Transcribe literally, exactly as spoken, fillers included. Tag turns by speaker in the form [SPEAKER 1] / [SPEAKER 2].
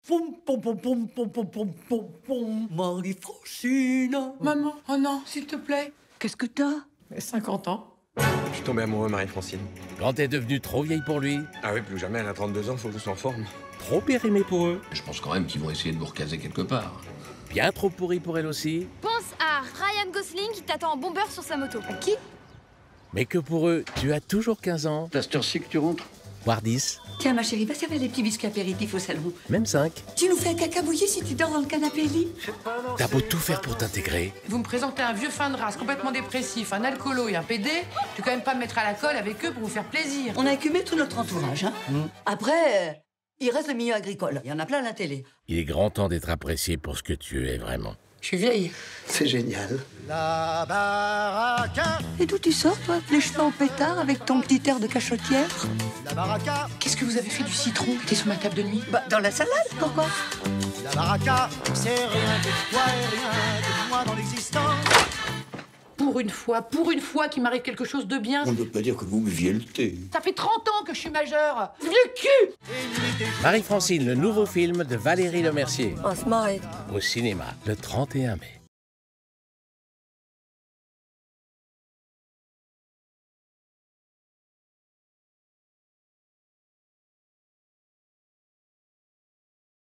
[SPEAKER 1] Pom pom pom pom pom pom pom pom pom. Marie-Francine.
[SPEAKER 2] Maman, oh non, s'il te plaît.
[SPEAKER 3] Qu'est-ce que t'as?
[SPEAKER 2] cinquante ans.
[SPEAKER 4] Je suis tombé amoureux, Marie-Francine.
[SPEAKER 5] Quand t'es devenue trop vieille pour lui,
[SPEAKER 4] Ah oui, plus jamais, elle a trente-deux ans, faut que je sois en forme.
[SPEAKER 5] trop périmée pour eux,
[SPEAKER 6] Je pense quand même qu'ils vont essayer de vous recaser quelque part.
[SPEAKER 5] bien trop pourrie pour elle aussi,
[SPEAKER 7] Pense à Ryan Gosling qui t'attend en bombeur sur sa moto.
[SPEAKER 2] À qui?
[SPEAKER 5] mais que pour eux, tu as toujours quinze ans,
[SPEAKER 6] C'est à cette heure-ci que tu rentres?
[SPEAKER 5] voire dix,
[SPEAKER 3] Tiens, ma chérie, va servir les petits biscuits apéritifs au salon.
[SPEAKER 5] même cinq.
[SPEAKER 3] Tu nous fais un caca bouilli si tu dors dans le canapé lit?
[SPEAKER 5] T'as beau tout faire pour t'intégrer,
[SPEAKER 2] Vous me présentez un vieux fin de race complètement dépressif, un alcoolo et un pédé. Tu peux quand même pas me mettre à la colle avec eux pour vous faire plaisir.
[SPEAKER 3] On a écumé tout notre entourage, hein. Après, euh, il reste le milieu agricole. Il y en a plein à la télé.
[SPEAKER 5] il est grand temps d'être apprécié pour ce que tu es vraiment.
[SPEAKER 2] Je suis vieille.
[SPEAKER 6] C'est génial.
[SPEAKER 3] Et d'où tu sors, toi, les cheveux en pétard avec ton petit air de cachotière?
[SPEAKER 2] Qu'est-ce que vous avez fait du citron qui était sur ma table de nuit?
[SPEAKER 3] Bah, dans la salade, pourquoi?
[SPEAKER 8] La baraka, c'est rien de toi et rien de moi dans l'existence.
[SPEAKER 2] Pour une fois, pour une fois qu'il m'arrive quelque chose de bien.
[SPEAKER 6] On ne peut pas dire que vous buviez le thé.
[SPEAKER 2] Ça fait trente ans que je suis majeure. Vieux cul!
[SPEAKER 5] Marie-Francine, le nouveau film de Valérie Lemercier,
[SPEAKER 3] On se marre.
[SPEAKER 5] au cinéma, le trente et un mai.